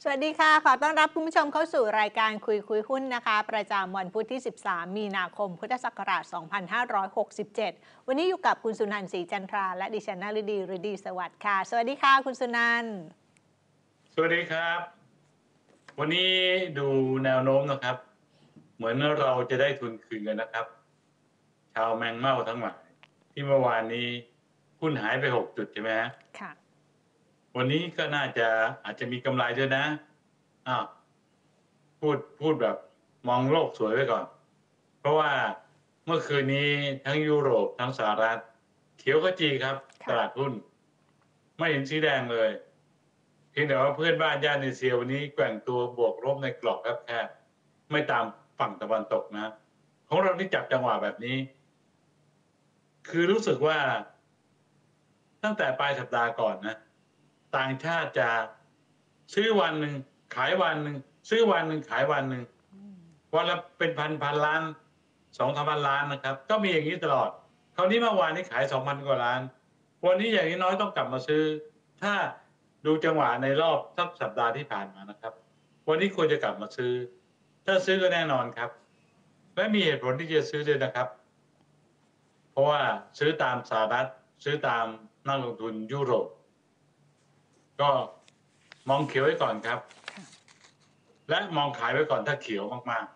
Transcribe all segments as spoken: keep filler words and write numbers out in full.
สวัสดีค่ะขอต้อนรับคุณผู้ชมเข้าสู่รายการคุยคุยหุ้นนะคะประจำวันพุธที่สิบสามมีนาคมพุทธศักราชสองพันห้าร้อยหกสิบเจ็ดวันนี้อยู่กับคุณสุนันท์ศรีจันทราและดิฉันนฤดีฤดีสวัสดิ์ค่ะสวัสดีค่ะคุณสุนันท์สวัสดีครับวันนี้ดูแนวโน้มนะครับเหมือนเราจะได้ทุนคืนกันนะครับชาวแมงเม่าทั้งหลายที่เมื่อวานนี้หุ้นหายไปหกจุดใช่ไหมฮะค่ะวันนี้ก็น่าจะอาจจะมีกำไรด้วยนะอ้าวพูดพูดแบบมองโลกสวยไว้ก่อนเพราะว่าเมื่อคืนนี้ทั้งยุโรปทั้งสหรัฐเขียวขจีครับตค่ะลาดหุ้นไม่เห็นสีแดงเลยเพียงแต่ว่าเพื่อนบ้านย่านเอเชียวันนี้แกว่งตัวบวกลบในกรอบแคบๆไม่ตามฝั่งตะวันตกนะของเราที่จับจังหวะแบบนี้คือรู้สึกว่าตั้งแต่ปลายสัปดาห์ก่อนนะต่างชาติจะซื้อวันหนึ่งขายวันหนึ่งซื้อวันหนึ่งขายวันหนึ่งวันละเป็นพันพันล้านสองสามพันล้านนะครับก็มีอย่างนี้ตลอดคราวนี้เมื่อวานนี้ขายสองพันกว่าล้านวันนี้อย่างน้อยต้องกลับมาซื้อถ้าดูจังหวะในรอบสักสัปดาห์ที่ผ่านมานะครับวันนี้ควรจะกลับมาซื้อถ้าซื้อก็แน่นอนครับและมีเหตุผลที่จะซื้อด้วยนะครับเพราะว่าซื้อตามสหรัฐซื้อตามนักลงทุนยุโรปก็มองเขียวไว้ก่อนครับและมองขายไว้ก่อนถ้าเขียวมาก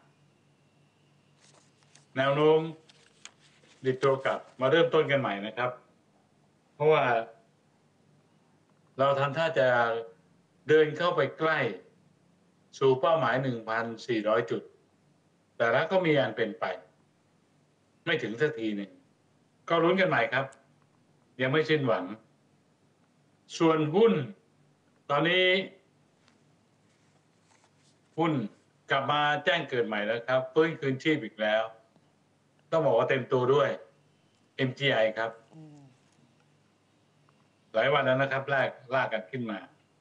ๆแนวโน้มดิดตัวกลับมาเริ่มต้นกันใหม่นะครับเพราะว่าเราทำท่าจะเดินเข้าไปใกล้สู่เป้าหมาย หนึ่งพันสี่ร้อย จุดแต่แล้วก็มีอันเป็นไปไม่ถึงสักทีหนึ่งก็ลุ้นกันใหม่ครับยังไม่สิ้นหวังส่วนหุ้นตอนนี้หุ้นกลับมาแจ้งเกิดใหม่แล้วครับฟื้นคืนชีพอีกแล้วต้องบอกว่าเต็มตัวด้วย เอ็ม จี ไอ ครับหลายวันแล้วนะครับลากลากกันขึ้นมา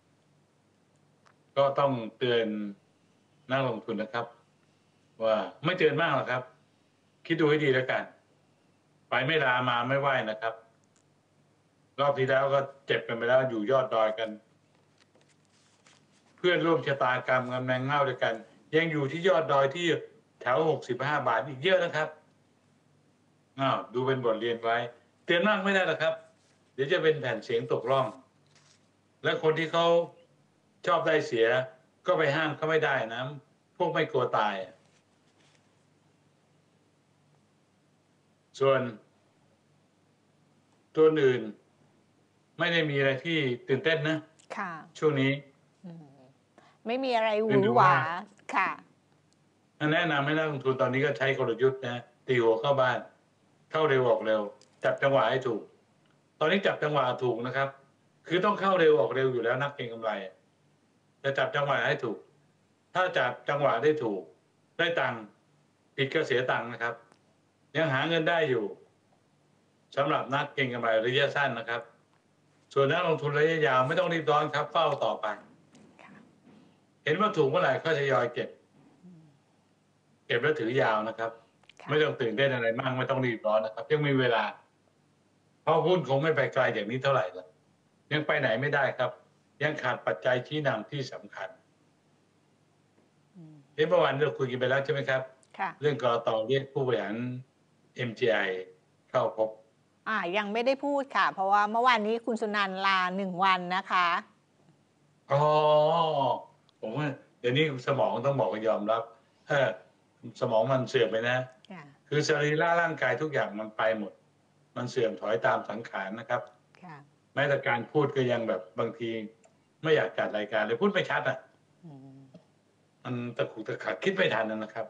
ก็ต้องเตือนนักลงทุนนะครับว่าไม่เตือนมากหรอกครับคิดดูให้ดีแล้วกันไปไม่ลามาไม่ไหวนะครับรอบที่แล้วก็เจ็บกันไปแล้วอยู่ยอดดอยกันเพื่อนร่วมชะตากรรมกันแมงเง่าด้วยกันยังอยู่ที่ยอดดอยที่แถวหกสิบห้าบาทอีกเยอะนะครับอ้าวดูเป็นบทเรียนไว้เตือนมากไม่ได้หรอกครับเดี๋ยวจะเป็นแผ่นเสียงตกร่องและคนที่เขาชอบได้เสียก็ไปห้ามเขาไม่ได้นะพวกไม่กลัวตายส่วนตัวอื่นไม่ได้มีอะไรที่ตื่นเต้นนะค่ะช่วงนี้อืมไม่มีอะไรหวืยังดูว่าอหวาค่ะแนะนำให้นักลงทุนตอนนี้ก็ใช้กลยุทธ์นะตีหัวเข้าบ้านเข้าเร็วออกเร็วจับจังหวะให้ถูกตอนนี้จับจังหวะถูกนะครับคือต้องเข้าเร็วออกเร็วอยู่แล้วนักเก็งกำไรจะจับจังหวะให้ถูกถ้าจับจังหวะได้ถูกได้ตังค์ผิดก็เสียตังค์นะครับยังหาเงินได้อยู่สำหรับนักเก็งกำไรระยะสั้นนะครับส่วนนักลงทุนระยะยาวไม่ต้องรีบร้อนครับเฝ้าต่อไปค่ะเห็นว่าถูกเมื่อไหร่ก็ทยอยเก็บเก็บแล้วถือยาวนะครับค่ะไม่ต้องตื่นเต้นอะไรมากไม่ต้องรีบร้อนนะครับยังมีเวลาเพราะหุ้นคงไม่ไปไกลอย่างนี้เท่าไหร่ละยังไปไหนไม่ได้ครับยังขาดปัจจัยชี้นำที่สำคัญเมื่อวานเราคุยกันไปแล้วใช่ไหมครับค่ะเรื่องกรตเรียกผู้บริหาร เอ็ม จี ไอ เข้าพบอ่ายังไม่ได้พูดค่ะเพราะว่าเมื่อวานนี้คุณสุนันท์ลาหนึ่งวันนะคะอ๋อผมว่าเดี๋ยวนี้สมองต้องบอกว่ายอมรับเออสมองมันเสื่อมไปนะค่ะคือสรีระร่างกายทุกอย่างมันไปหมดมันเสื่อมถอยตามสังขารนะครับค่ะแม้แต่การพูดก็ยังแบบบางทีไม่อยากจัดรายการเลยพูดไม่ชัดอ่ะอืมมันตะขุกตะขักคิดไม่ทันนะครับ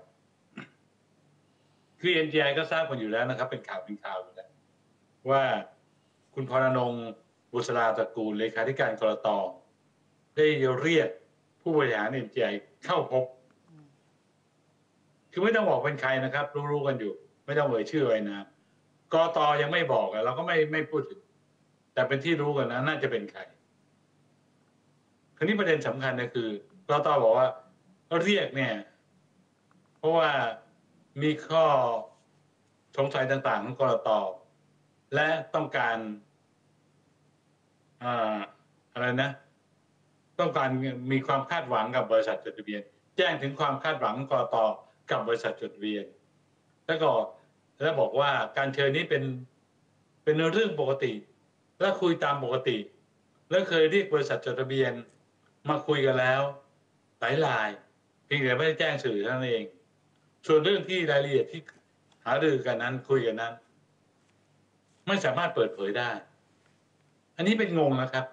คือ เอ็น จี ไอ ก็ทราบกันอยู่แล้วนะครับเป็นข่าวเป็นข่าวอยู่แล้วว่าคุณพรณงค์บุษราตระกูลเลขาธิการกลตได้เรียกผู้บริหาร เอ็ม จี ไอ เข้าพบคือไม่ต้องบอกเป็นใครนะครับรู้ๆกันอยู่ไม่ต้องเอ่ยชื่อไว้นะกตยังไม่บอกเราก็ไม่ไม่พูดถึงแต่เป็นที่รู้กันนะน่าจะเป็นใครคราวนี้ประเด็นสำคัญก็คือกตบอกว่าเรียกเนี่ยเพราะว่ามีข้อสงสัยต่างๆของกรตและต้องการอ่าอะไรนะต้องการมีความคาดหวังกับบริษัทจดทะเบียนแจ้งถึงความคาดหวังกต.กับบริษัทจดทะเบียนแล้วก็แล้วบอกว่าการเชิญนี้เป็นเป็นเรื่องปกติและคุยตามปกติและเคยเรียกบริษัทจดทะเบียนมาคุยกันแล้วหลายรายเพียงแต่ไม่ได้แจ้งสื่อเท่านั้นเองส่วนเรื่องที่รายละเอียดที่หารือกันนั้นคุยกันนั้นไม่สามารถเปิดเผยได้อันนี้เป็นงงนะครับ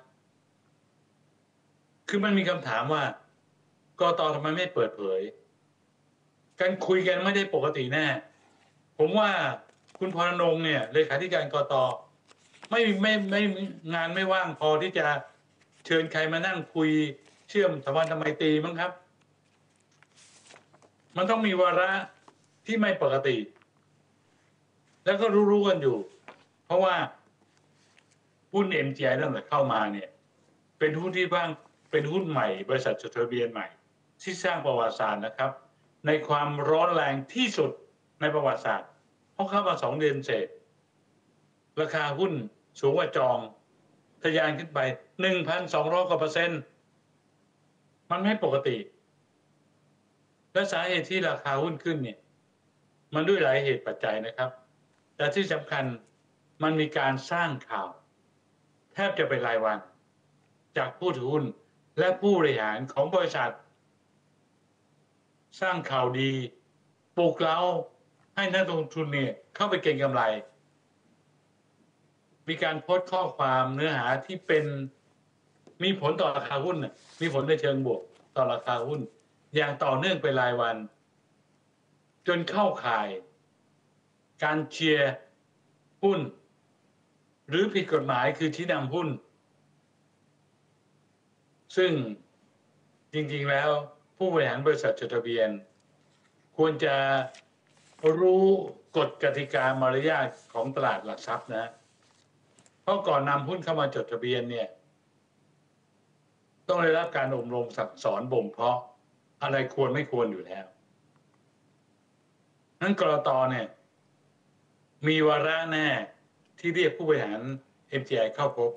คือมันมีคำถามว่ากต.ทำไมไม่เปิดเผยการคุยกันไม่ได้ปกติแน่ผมว่าคุณพรณรงค์เนี่ยเลขาธิการกต.ไม่ไม่ไม่งานไม่ว่างพอที่จะเชิญใครมานั่งคุยเชื่อมสัมพันธไมตรีมั้งครับมันต้องมีวาระที่ไม่ปกติแล้วก็รู้ๆกันอยู่เพราะว่าหุ้น เอ็ม จี ไอ ตั้งแต่เข้ามาเนี่ยเป็นหุ้นที่บ้างเป็นหุ้นใหม่บริษัทจดทะเบียนใหม่ที่สร้างประวัติศาสตร์นะครับในความร้อนแรงที่สุดในประวัติศาสตร์เพราะเข้ามาสองเดือนเศษราคาหุ้นสูงกว่าจองทะยานขึ้นไป หนึ่งพันสองร้อย กว่าเปอร์เซ็นต์มันไม่ปกติและสาเหตุที่ราคาหุ้นขึ้นเนี่ยมันด้วยหลายเหตุปัจจัยนะครับแต่ที่สำคัญมันมีการสร้างข่าวแทบจะเป็นรายวันจากผู้ถือหุ้นและผู้บริหารของบริษัทสร้างข่าวดีปลุกเร้าให้นักลงทุนเนี่ยเข้าไปเก็งกำไรมีการโพสต์ข้อความเนื้อหาที่เป็นมีผลต่อราคาหุ้นมีผลในเชิงบวกต่อราคาหุ้นอย่างต่อเนื่องเป็นรายวันจนเข้าข่ายการเชียร์หุ้นหรือผิดกฎหมายคือชี้นำหุ้นซึ่งจริงๆแล้วผู้บริหารบริษัทจดทะเบียนควรจะรู้กฎกติกามารยาทของตลาดหลักทรัพย์นะเพราะก่อนนำหุ้นเข้ามาจดทะเบียนเนี่ยต้องได้รับการอบรมสั่งสอนบ่มเพาะอะไรควรไม่ควรอยู่แล้วนั้นกลต.เนี่ยมีวาระแน่ที่เรียกผู้บริหาร เอ็ม จี ไอ เข้าพบ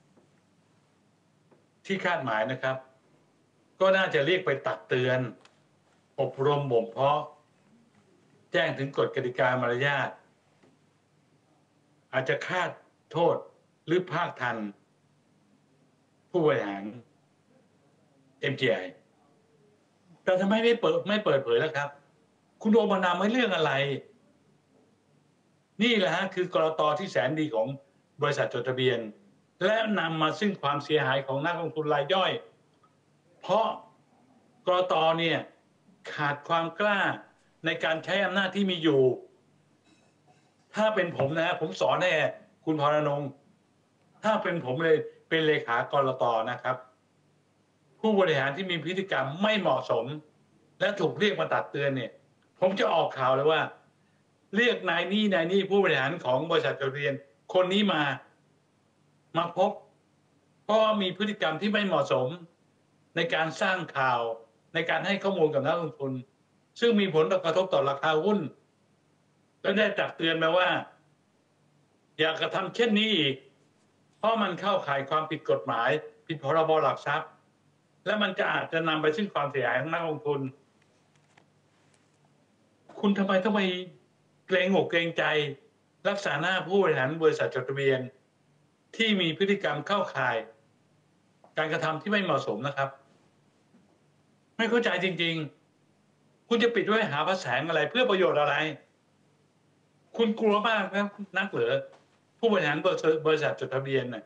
ที่คาดหมายนะครับก็น่าจะเรียกไปตักเตือนอบรมบ่มเพาะแจ้งถึงกฎกติกามารยาทอาจจะคาดโทษหรือภาคทันผู้บริหาร เอ็ม จี ไอ แต่ทำไมไม่เปิดไม่เปิดเผยแล้วครับคุณโอมานำไว้เรื่องอะไรนี่แหละฮะคือกลต.ที่แสนดีของบริษัทจดทะเบียนและนำมาซึ่งความเสียหายของนักลงทุนรายย่อยเพราะกลต.เนี่ยขาดความกล้าในการใช้อำนาจที่มีอยู่ถ้าเป็นผมนะผมสอนให้คุณพรณรงค์ถ้าเป็นผมเลยเป็นเลขากลต.นะครับผู้บริหารที่มีพฤติกรรมไม่เหมาะสมและถูกเรียกมาตักเตือนเนี่ยผมจะออกข่าวเลยว่าเรียกนายนี่นายนี่ผู้บริหารของบริษัทจดทะเบียนคนนี้มามาพบเพราะมีพฤติกรรมที่ไม่เหมาะสมในการสร้างข่าวในการให้ข้อมูลกับนักลงทุนซึ่งมีผลกระทบต่อราคาหุ้นและได้ตักเตือนมาว่าอย่ากระทำเช่นนี้อีกเพราะมันเข้าข่ายความผิดกฎหมายผิดพรบหลักทรัพย์และมันจะอาจจะนำไปซึ่งความเสียหายของนักลงทุนคุณทำไมต้องไปเกรงอกเกรงใจรักษาหน้าผู้บริหารบริษัทจดทะเบียนที่มีพฤติกรรมเข้าข่ายการกระทำที่ไม่เหมาะสมนะครับไม่เข้าใจจริงๆคุณจะปิดไว้หาพระแสงอะไรเพื่อประโยชน์อะไรคุณกลัวมากนะนักเหรอผู้บริหารบริษัทจดทะเบียนน่ะ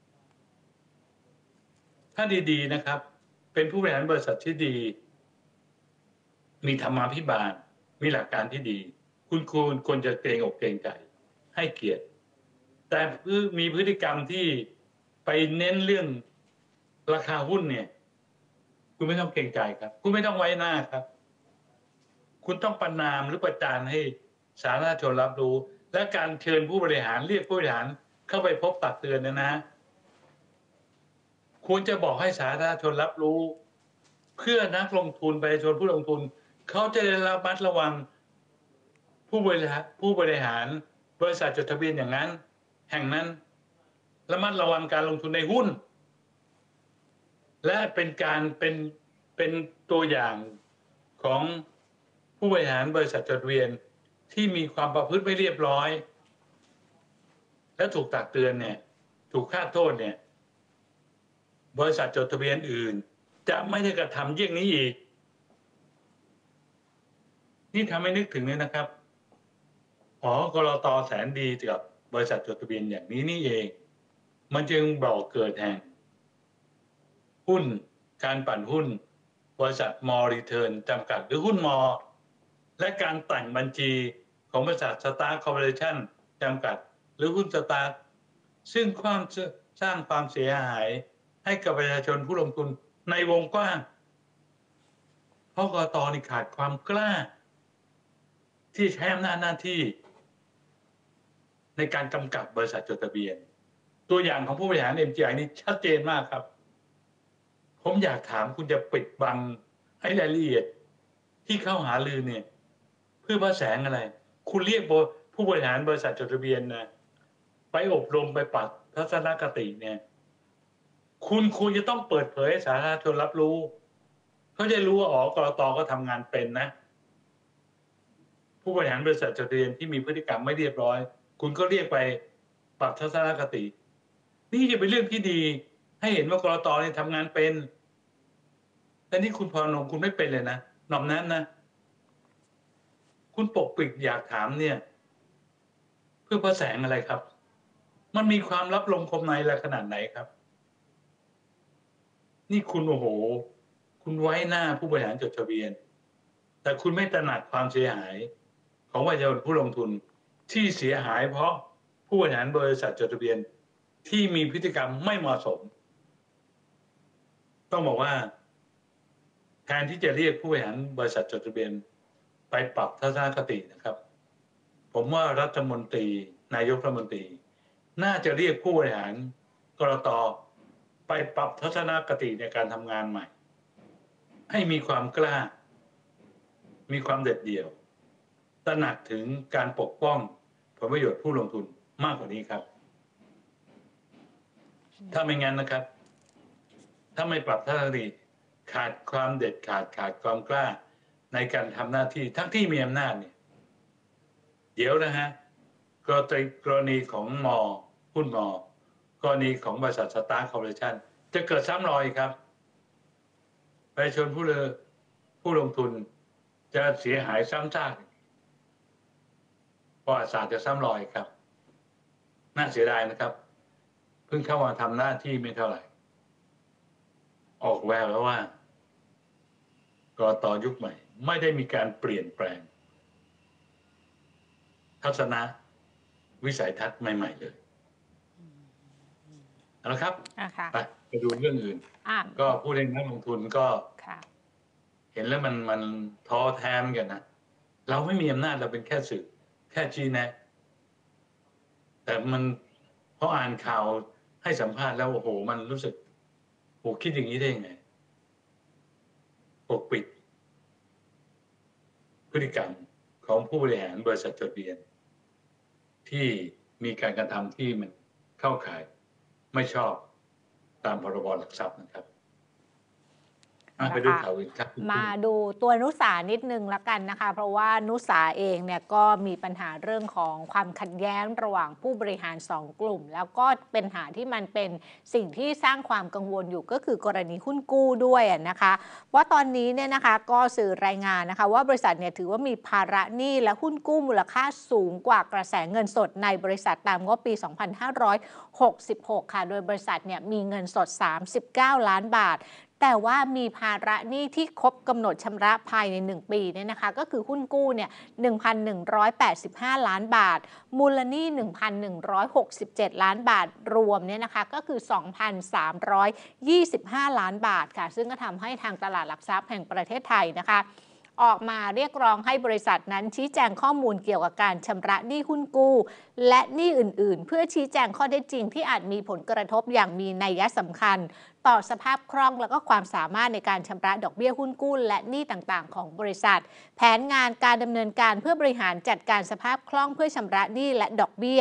ถ้าดีๆนะครับเป็นผู้บริหารบริษัทที่ดีมีธรรมาภิบาลมีหลักการที่ดีคุณควรควรจะเกรงอกเกรงใจให้เกียรติแต่มีพฤติกรรมที่ไปเน้นเรื่องราคาหุ้นเนี่ยคุณไม่ต้องเกรงใจครับคุณไม่ต้องไว้หน้าครับคุณต้องประณามหรือประจานให้สาธารณชนรับรู้และการเชิญผู้บริหารเรียกผู้บริหารเข้าไปพบตักเตือนนะนะควรจะบอกให้สาธารณชนรับรู้เพื่อนักลงทุนประชาชนผู้ลงทุนเขาจะได้ระมัดระวังผู้บริหารผู้บริหารบริษัทจดทะเบียนอย่างนั้นแห่งนั้นระมัดระวังการลงทุนในหุ้นและเป็นการเป็นเป็นตัวอย่างของผู้บริหารบริษัทจดทะเบียนที่มีความประพฤติไม่เรียบร้อยและถูกตักเตือนเนี่ยถูกค่าโทษเนี่ยบริษัทจดทะเบียนอื่นจะไม่ได้กระทำเยี่ยงนี้อีกนี่ทำให้นึกถึงเลยนะครับอ๋อกลต.แสนดีกับบริษัทจดทะเบียนอย่างนี้นี่เองมันจึงบอกเกิดแห่งหุ้นการปั่นหุ้นบริษัทมอรีเทิร์นจำกัดหรือหุ้นมอและการแต่งบัญชีของบริษัทสตาร์คอร์ปอเรชั่นจำกัดหรือหุ้นสตาร์ซึ่งความสร้างความเสียหายให้กับประชาชนผู้ลงทุนในวงกว้างเพราะกต.นี่ขาดความกล้าที่ใช้อำนาจหน้าที่ในการกำกับบริษัทจดทะเบียนตัวอย่างของผู้บริหาร เอ็ม จี ไอ นี่ชัดเจนมากครับผมอยากถามคุณจะปิดบังให้รายละเอียดที่เข้าหาลือเนี่ยเพื่อพระแสงอะไรคุณเรียกผู้บริหารบริษัทจดทะเบียนนะไปอบรมไปปรับทัศนคติเนี่ยคุณควรจะต้องเปิดเผยให้สาธารณชนรับรู้เขาจะรู้ว่าอ๋อกลต.ก็ทำงานเป็นนะผู้บริหารบริษัทจดทะเบียนที่มีพฤติกรรมไม่เรียบร้อยคุณก็เรียกไปปรับทัศนคตินี่จะเป็นเรื่องที่ดีให้เห็นว่ากลต.เนี่ยทำงานเป็นแต่นี่คุณพรนงค์คุณไม่เป็นเลยนะหนอมนั้นนะคุณปกปิดอยากถามเนี่ยเพื่อพระแสงอะไรครับมันมีความลับลมคมในอะไรขนาดไหนครับนี่คุณโอ้โหคุณไว้หน้าผู้บริหารจดทะเบียนแต่คุณไม่ตระหนักความเสียหายของประชาชนผู้ลงทุนที่เสียหายเพราะผู้บริหารบริษัทจดทะเบียนที่มีพฤติกรรมไม่เหมาะสมต้องบอกว่าแทนที่จะเรียกผู้บริหารบริษัทจดทะเบียนไปปรับทัศนคตินะครับผมว่ารัฐมนตรีนายกรัฐมนตรีน่าจะเรียกผู้บริหารกลต.ไปปรับทัศนคติในการทำงานใหม่ให้มีความกล้ามีความเด็ดเดี่ยวตระหนักถึงการปกป้องผลประโยชน์ผู้ลงทุนมากกว่านี้ครับถ้าไม่งั้นนะครับถ้าไม่ปรับทัศนคติขาดความเด็ดขาดขาดความกล้าในการทำหน้าที่ทั้งที่มีอำนาจเนี่ยเดี๋ยวนะฮะกรณีของมอหุ้นมอกรณีของบริษัทสตาร์คอร์ปอเรชั่นจะเกิดซ้ำรอยครับประชาชนผู้เลอผู้ลงทุนจะเสียหายซ้ำซากประวัติศาสตร์จะซ้ำรอยครับน่าเสียดายนะครับเพิ่งเข้ามาทำหน้าที่ไม่เท่าไหร่ออกแววแล้วว่ากต.ยุคใหม่ไม่ได้มีการเปลี่ยนแปลงทัศนะวิสัยทัศน์ใหม่ๆเลยเอาละครับไปไปดูเรื่องอื่นก็ผู้เล่นนักลงทุนก็เห็นแล้วมันมันท้อแท้เหมือนกันนะเราไม่มีอำนาจเราเป็นแค่สื่อแค่ชี้แนะแต่มันพออ่านข่าวให้สัมภาษณ์แล้วโอ้โหมันรู้สึกโอ้คิดอย่างนี้ได้ยังไงปกปิดพฤติกรรมของผู้บริหารบริษัทจดทะเบียนที่มีการกระทำที่มันเข้าข่ายไม่ชอบตามพรบหลักทรัพย์นะครับไปดูข่าวอื่นครับมาดูตัวนุสานิดนึงละกันนะคะเพราะว่านุสาเองเนี่ยก็มีปัญหาเรื่องของความขัดแย้งระหว่างผู้บริหารสองกลุ่มแล้วก็เป็นปัญหาที่มันเป็นสิ่งที่สร้างความกังวลอยู่ก็คือกรณีหุ้นกู้ด้วยนะคะว่าตอนนี้เนี่ยนะคะก็สื่อรายงานนะคะว่าบริษัทเนี่ยถือว่ามีภาระหนี้และหุ้นกู้มูลค่าสูงกว่ากระแสเงินสดในบริษัทตามงบปีสองพันห้าร้อยหกสิบหกค่ะโดยบริษัทเนี่ยมีเงินสดสามสิบเก้าล้านบาทแต่ว่ามีภาระหนี้ที่ครบกำหนดชำระภายในหนึ่งปีเนี่ยนะคะก็คือหุ้นกู้เนี่ย หนึ่งพันหนึ่งร้อยแปดสิบห้า ล้านบาทมูลหนี้ หนึ่งพันหนึ่งร้อยหกสิบเจ็ด ล้านบาทรวมเนี่ยนะคะก็คือ สองพันสามร้อยยี่สิบห้า ล้านบาทค่ะซึ่งก็ทำให้ทางตลาดหลักทรัพย์แห่งประเทศไทยนะคะออกมาเรียกร้องให้บริษัทนั้นชี้แจงข้อมูลเกี่ยวกับการชำระหนี้หุ้นกู้และหนี้อื่นๆเพื่อชี้แจงข้อเท็จจริงที่อาจมีผลกระทบอย่างมีนัยสำคัญต่อสภาพคล่องและก็ความสามารถในการชำระดอกเบี้ยหุ้นกู้และหนี้ต่างๆของบริษัทแผนงานการดำเนินการเพื่อบริหารจัดการสภาพคล่องเพื่อชำระหนี้และดอกเบี้ย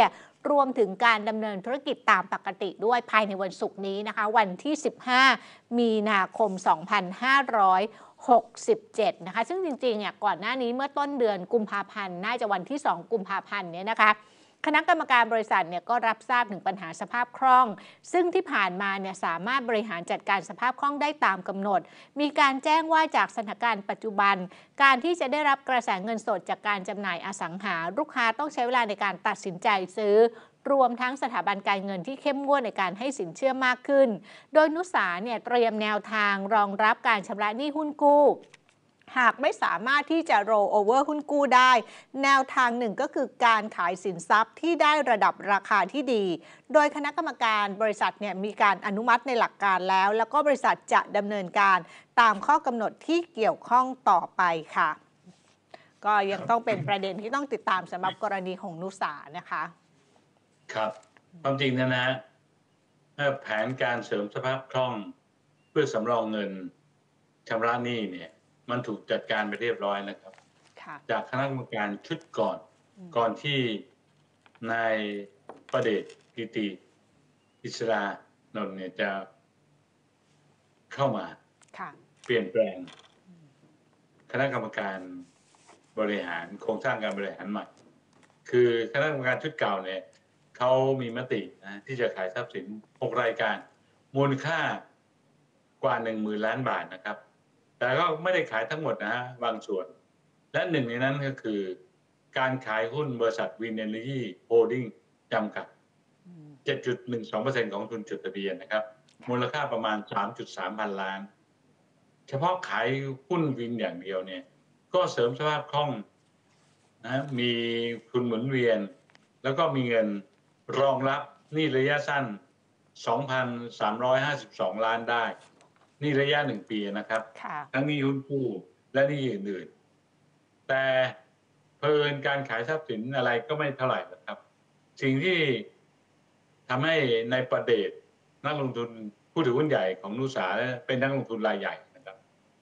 รวมถึงการดำเนินธุรกิจตามปกติด้วยภายในวันศุกร์นี้นะคะวันที่ สิบห้า มีนาคม สองพันห้าร้อยหกสิบเจ็ด นะคะซึ่งจริงๆเนี่ยก่อนหน้านี้เมื่อต้นเดือนกุมภาพันธ์น่าจะวันที่ สอง กุมภาพันธ์เนี่ยนะคะคณะกรรมการบริษัทเนี่ยก็รับทราบถึงปัญหาสภาพคล่องซึ่งที่ผ่านมาเนี่ยสามารถบริหารจัดการสภาพคล่องได้ตามกำหนดมีการแจ้งว่าจากสถานการณ์ปัจจุบันการที่จะได้รับกระแสเงินสดจากการจำหน่ายอสังหาลูกค้าต้องใช้เวลาในการตัดสินใจซื้อรวมทั้งสถาบันการเงินที่เข้มงวดในการให้สินเชื่อมากขึ้นโดยนุสาเนี่ยเตรียมแนวทางรองรับการชำระหนี้หุ้นกู้หากไม่สามารถที่จะ roll over หุ้นกู้ได้แนวทางหนึ่งก็คือการขายสินทรัพย์ที่ได้ระดับราคาที่ดีโดยคณะกรรมการบริษัทเนี่ยมีการอนุมัติในหลักการแล้วแล้วก็บริษัทจะดำเนินการตามข้อกำหนดที่เกี่ยวข้องต่อไปค่ะก็ยังต้องเป็นประเด็นที่ต้องติดตามสำหรับกรณีของนุสานะคะครับความจริงนะนะแผนการเสริมสภาพคล่องเพื่อสำรองเงินชำระหนี้เนี่ยมันถูกจัดการไปเรียบร้อยนะครับจากคณะกรรมการชุดก่อนก่อนที่นายประเดชกิติอิสรานนท์เนี่ยจะเข้ามาเปลี่ยนแปลงคณะกรรมการบริหารโครงสร้างการบริหารใหม่คือคณะกรรมการชุดเก่าเนี่ยเขามีมตินะที่จะขายทรัพย์สินหกรายการมูลค่ากว่าหนึ่งหมื่นล้านบาทนะครับแต่ก็ไม่ได้ขายทั้งหมดนะฮะบางส่วนและหนึ่งในนั้นก็คือการขายหุ้นบริษัทวินเอเนอร์จีโฮลดิ้งจำกัด เจ็ดจุดหนึ่งสองเปอร์เซ็นต์ ของทุนจดทะเบียนนะครับมูลค่าประมาณ สามจุดสาม พันล้านเฉพาะขายหุ้นวินอย่างเดียวเนี่ยก็เสริมสภาพคล่องนะมีทุนหมุนเวียนแล้วก็มีเงินรองรับหนี้ระยะสั้น สองพันสามร้อยห้าสิบสอง ล้านได้นี่ระยะหนึ่งปีนะครับทั้งหนี้หุ้นกู้และหนี้อื่นๆแต่เพิ่นการขายทรัพย์สินอะไรก็ไม่เท่าไหร่นะครับสิ่งที่ทำให้ในประเดชนักลงทุนผู้ถือหุ้นใหญ่ของนุสาเป็นนักลงทุนรายใหญ่นะครับ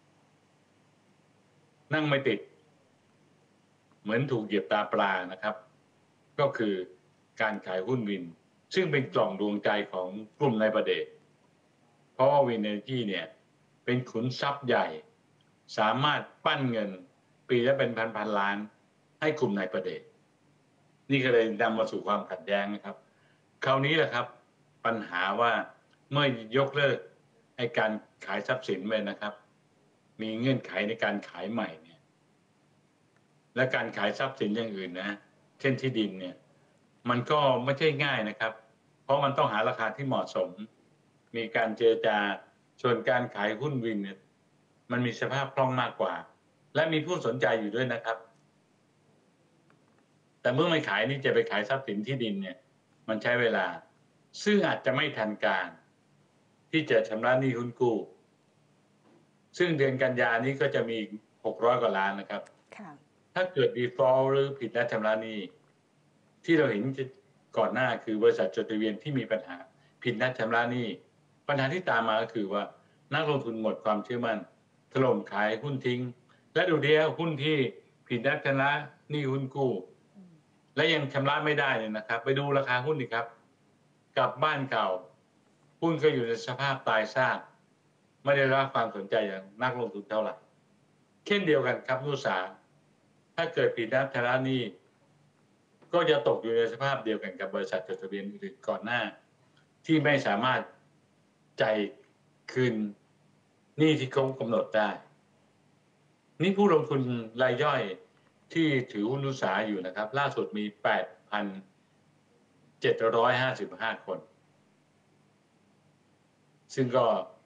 นั่งไม่ติดเหมือนถูกเหยียบตาปลานะครับก็คือการขายหุ้นวินซึ่งเป็นกล่องดวงใจของกลุ่มนายประเดชเพราะว่าวินเอเนอร์จีเนี่ยเป็นขุนทรัพย์ใหญ่สามารถปั้นเงินปีละเป็นพันพันล้านให้กลุ่มนายประเดชนี่ก็เลยนำมาสู่ความขัดแย้งนะครับคราวนี้แหละครับปัญหาว่าเมื่อยกเลิกไอ้การขายทรัพย์สินไปนะครับมีเงื่อนไขในการขายใหม่เนี่ยและการขายทรัพย์สินอย่างอื่นนะเช่นที่ดินเนี่ยมันก็ไม่ใช่ง่ายนะครับเพราะมันต้องหาราคาที่เหมาะสมมีการเจรจาส่วนการขายหุ้นวินเนี่ยมันมีสภาพคล่องมากกว่าและมีผู้สนใจอยู่ด้วยนะครับแต่เมื่อไม่ขายนี่จะไปขายทรัพย์สินที่ดินเนี่ยมันใช้เวลาซึ่งอาจจะไม่ทันการที่จะชำระหนี้หุ้นกู้ซึ่งเดือนกันยานี้ก็จะมีหกร้อยกว่าล้านนะครับถ้าเกิด default หรือผิดนัดชำระหนี้ที่เราเห็นก่อนหน้าคือบริษัทจดทะเบียนที่มีปัญหาผิดนัดชำระหนี้ปัญหาที่ตามมาก็คือว่านักลงทุนหมดความเชื่อมั่นถล่มขายหุ้นทิ้งและดูดีหุ้นที่ผิดนัดชำระหนี้หุ้นกู้และยังชำระไม่ได้เลยนะครับไปดูราคาหุ้นดีครับกับบ้านเก่าหุ้นก็อยู่ในสภาพตายซากไม่ได้รับความสนใจอย่างนักลงทุนเท่าไหร่เช่นเดียวกันครับนุสาถ้าเกิดผิดนัดชำระหนี้ก็จะตกอยู่ในสภาพเดียวกันกับบริษัทจดทะเบียนอื่นก่อนหน้าที่ไม่สามารถจ่ายคืนหนี้ที่เขากำหนดได้นี่ผู้ลงทุนรายย่อยที่ถือหุ้นนุสาอยู่นะครับล่าสุดมี แปดพันเจ็ดร้อยห้าสิบห้า คนซึ่งก็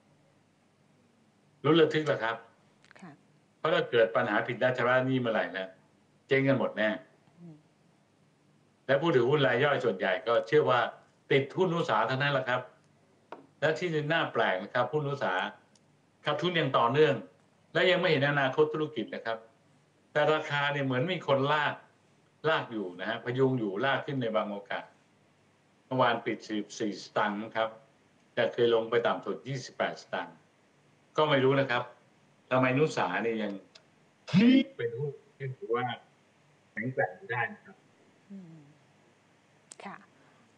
ลุ้นระทึกแหละครับเพราะถ้าเกิดปัญหาผิดนัดชำระหนี้เมื่อไหร่นะเจ๊งกันหมดแน่และผู้ถือหุ้นรายย่อยส่วนใหญ่ก็เชื่อว่าติดหุ้นนุสาเท่านั้นแหละครับและที่น่าแปลกนะครับหุ้นนุสาขาดทุนอย่างต่อเนื่องและยังไม่เห็นอนาคตธุรกิจนะครับแต่ราคาเนี่ยเหมือนมีคนลากลากอยู่นะฮะพยุงอยู่ลากขึ้นในบางโอกาสเมื่อวานปิดสิบสี่สตางค์ครับแต่เคยลงไปต่ำสุดยี่สิบแปดสตางค์ก็ไม่รู้นะครับทำไมนุสาเนี่ยยังเป็นหุ้นที่ถือว่าแข็งแกร่งได้นะครับค่ะ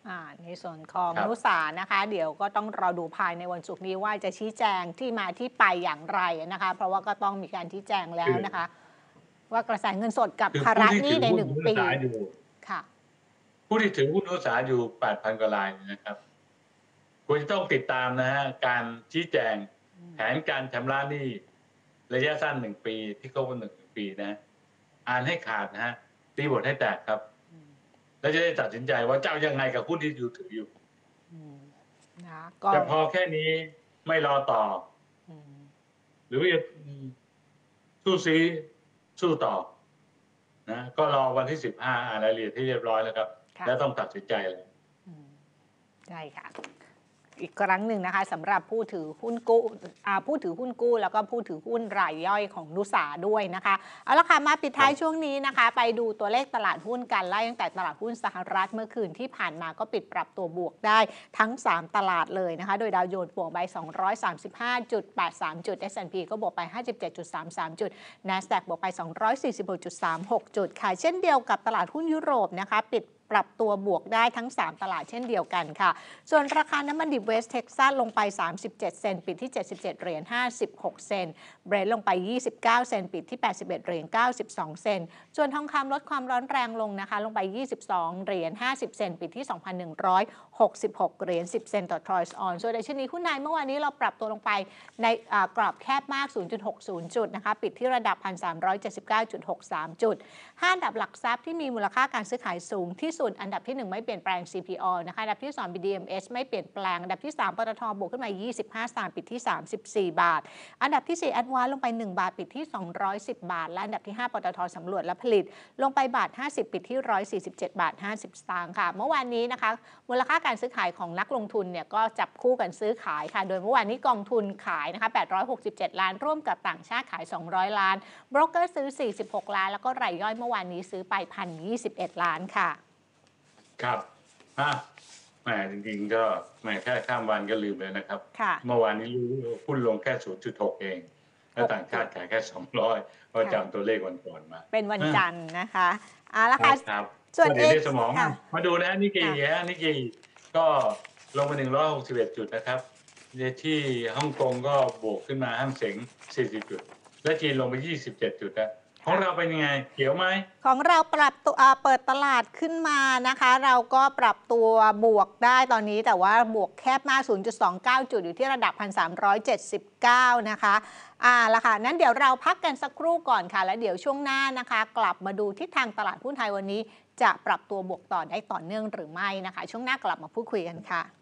อ่าในส่วนของครับนุสานะคะ เดี๋ยวก็ต้องรอดูภายในวันศุกร์นี้ว่าจะชี้แจงที่มาที่ไปอย่างไรนะคะ เพราะว่าก็ต้องมีการชี้แจงแล้วนะคะ ว่ากระแสเงินสดกับคือภาผู้ระที่หนี้ถือในหุ้นหนึ่งนุปีสาอยู่ค่ะผู้ที่ถือหุ้นนุสาอยู่ แปดพัน กว่ารายเนี่ยนะครับควรจะต้องติดตามนะฮะการชี้แจงอืมแผนการชำระหนี้ระยะสั้น หนึ่ง ปีที่เขากำหนด หนึ่ง ปีนะ อ่านให้ขาดนะฮะตีบทให้แตกครับอืมแล้วจะได้ตัดสินใจว่าจะเอายังไงกับหุ้นที่อยู่ถืออยู่อืมนะก็จะพอแค่นี้ไม่รอต่ออืมหรือว่าจะอืมสู้ซีสู้ต่อนะก็รอวันที่ สิบห้า อ่านรายละเอียดที่เรียบร้อยแล้วครับค่ะแล้วต้องตัดสินใจแล้วอืมใช่ค่ะ อีกครั้งหนึ่งนะคะสำหรับผู้ถือหุ้นกู้อ่าผู้ถือหุ้นกู้ แล้วก็ผู้ถือหุ้นรายย่อยของนุสาด้วยนะคะเอาละค่ะมาปิดท้ายช่วงนี้นะคะ ไปดูตัวเลขตลาดหุ้นกันไล่ตั้งแต่ตลาดหุ้นสหรัฐเมื่อคืนที่ผ่านมาก็ปิดปรับตัวบวกได้ทั้ง สาม ตลาดเลยนะคะ โดยดาวโจนส์บวกไป สองร้อยสามสิบห้าจุดแปดสาม จุด เอส แอนด์ พี ก็บวกไป ห้าสิบเจ็ดจุดสามสาม จุด NASDAQ บวกไป สองร้อยสี่สิบหกจุดสามหก จุดค่ะเช่นเดียวกับตลาดหุ้นยุโรปนะคะปิดปรับตัวบวกได้ทั้ง สาม ตลาดเช่นเดียวกันค่ะส่วนราคาน้ำมันดิบเวสเท็กซัสลงไปสามสิบเจ็ดเซนต์ปิดที่เจ็ดสิบเจ็ดเหรียญห้าสิบหกเซนต์เบรนท์ลงไปยี่สิบเก้าเซนต์ปิดที่แปดสิบเอ็ดเหรียญเก้าสิบสองเซนต์ส่วนทองคำลดความร้อนแรงลงนะคะลงไปยี่สิบสองเหรียญห้าสิบเซนต์ปิดที่ สองพันหนึ่งร้อยหกสิบหกเหรียญสิบเซนต์ต่อทรอยส์ออนส่วนในชนิดหุ้นในเมื่อวานนี้เราปรับตัวลงไปในกรอบแคบมาก ศูนย์จุดหกศูนย์ จุดนะคะปิดที่ระดับ หนึ่งพันสามร้อยเจ็ดสิบเก้าจุดหกสาม จุดห้าอันดับหลักทรัพย์ที่มีมูลค่าการซื้อขายสูงที่สุดอันดับที่หนึ่งไม่เปลี่ยนแปลง ซี พี โอ นะคะอันดับที่สอง บี ดี เอ็ม เอส ไม่เปลี่ยนแปลงอันดับที่สามปตทบวกขึ้นมายี่สิบห้าสตางค์ปิดที่สามสิบสี่บาทอันดับที่สี่ Advance ลงไปหนึ่งบาทปิดที่สองร้อยสิบบาทและอันดับที่ห้าปตทสำรวจและผลิตลงไปบาทห้าสิบปิดที่หนึ่งร้อยสี่สิบเจ็ดบาทห้าสิบสตางค์ค่ะเมื่อวานนี้นะคะมูลค่าการซื้อขายของนักลงทุนเนี่ยก็จับคู่กันซื้อขายค่ะโดยเมื่อวานนี้กองทุนขายนะคะแปดร้อยหกสิบเจ็ดล้านร่วมกับต่างชาติขายสองร้อยล้านโบรกเกอร์ซื้อสี่สิบหกล้านแล้วก็รายย่อยเมื่อวานนี้ซื้อไป หนึ่งพันยี่สิบเอ็ดล้านค่ะครับอ่ะแหมจริงๆก็แหมแค่ข้ามวันก็ลืมเลยนะครับค่ะเมื่อวานนี้รู้หุ้นลงแค่ ศูนย์จุดหก เอง แล้วต่างชาติขายแค่ สองร้อยเพราะจำตัวเลขวันก่อนมาเป็นวันจันทร์นะคะเอาละครัค่ะบครับส่วนก็เดี๋ยวได้ X สมองค่ะมาดูนะนิกเกิค่ะฮะนิกเกิก็ลงมาหนึ่งร้อยหกสิบเอ็ดจุดนะครับที่ฮ่องกงก็บวกขึ้นมาห้างเส็งสี่สิบจุดและจีนลงไปยี่สิบเจ็ดจุดนะของเราเป็นยังไงเขียวไหมของเราปรับตัวเปิดตลาดขึ้นมานะคะเราก็ปรับตัวบวกได้ตอนนี้แต่ว่าบวกแคบมาก ศูนย์จุดสองเก้า จุดอยู่ที่ระดับ หนึ่งพันสามร้อยเจ็ดสิบเก้า นะคะอ่าละค่ะนั้นเดี๋ยวเราพักกันสักครู่ก่อนค่ะแล้วเดี๋ยวช่วงหน้านะคะกลับมาดูทิศทางตลาดหุ้นไทยวันนี้จะปรับตัวบวกต่อได้ต่อเนื่องหรือไม่นะคะช่วงหน้ากลับมาพูดคุยกันค่ะ